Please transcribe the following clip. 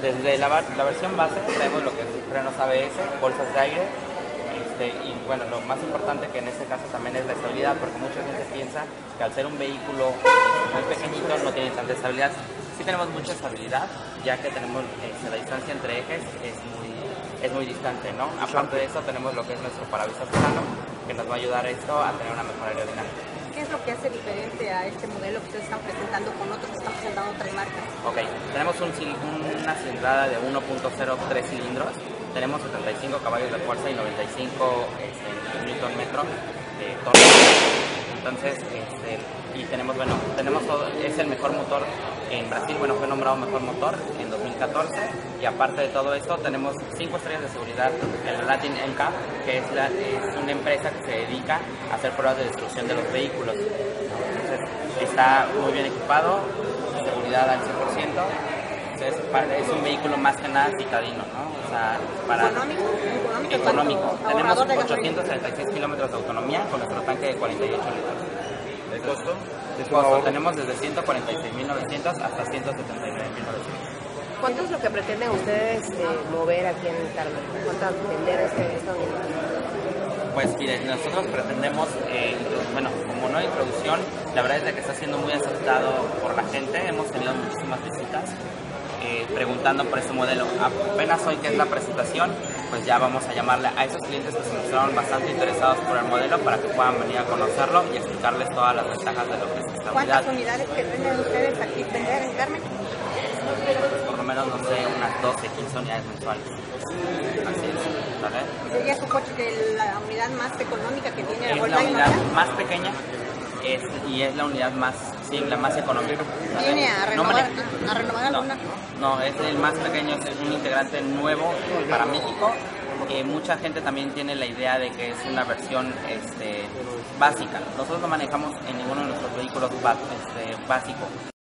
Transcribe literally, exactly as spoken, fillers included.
desde la, la versión base tenemos lo que es frenos A B S, bolsas de aire, este, y bueno, lo más importante que en este caso también es la estabilidad, porque mucha gente piensa que al ser un vehículo muy pequeñito no tiene tanta estabilidad. Sí tenemos mucha estabilidad, ya que tenemos este, la distancia entre ejes es muy, es muy distante, ¿no? Aparte de eso tenemos lo que es nuestro parabrisas plano, que nos va a ayudar esto a tener una mejor aerodinámica. ¿Qué es lo que hace diferente a este modelo que ustedes están presentando con otros que están presentando otras marcas? Ok, tenemos un, una cilindrada de uno punto cero tres cilindros, tenemos setenta y cinco caballos de fuerza y noventa y cinco este, newton metro de torque. Entonces, este, y tenemos, bueno, tenemos todo, es el mejor motor en Brasil, bueno, fue nombrado mejor motor en dos mil catorce, y aparte de todo esto tenemos cinco estrellas de seguridad en la Latin N C A P, que es, la, es una empresa que se dedica a hacer pruebas de destrucción de los vehículos. Entonces, está muy bien equipado, seguridad al cien por ciento. Entonces, es un vehículo más que nada citadino, ¿no? O sea, para ¿Económico? ¿Económico? económico. Tenemos Ahorrador de ochocientos treinta y seis kilómetros de autonomía con nuestro tanque de cuarenta y ocho litros. ¿El costo? El costo tenemos desde ciento cuarenta y seis mil novecientos hasta ciento setenta y nueve mil novecientos. ¿Cuánto es lo que pretenden ustedes eh, mover aquí en Carmen? ¿Cuánto vender este, esta unidad? Pues miren, nosotros pretendemos, eh, bueno, como no hay introducción, la verdad es de que está siendo muy aceptado por la gente, hemos tenido muchísimas visitas eh, preguntando por este modelo. Apenas hoy que es la presentación, pues ya vamos a llamarle a esos clientes que se mostraron bastante interesados por el modelo para que puedan venir a conocerlo y explicarles todas las ventajas de lo que es esta unidad. ¿Cuántas unidades pretenden ustedes aquí vender en Carmen? Pues por lo menos, no sé, unas doce, quince unidades mensuales. Así es, ¿vale? ¿Sería su coche de la unidad más económica que tiene la Es la Volkswagen? unidad más pequeña es, y es la unidad más, sí, la más económica. ¿Vale? ¿Viene a No renovar, mane- a, a renovar no, alguna? no, es el más pequeño, es un integrante nuevo para México. Eh, mucha gente también tiene la idea de que es una versión este, básica. Nosotros no manejamos en ninguno de nuestros vehículos ba- este, básico.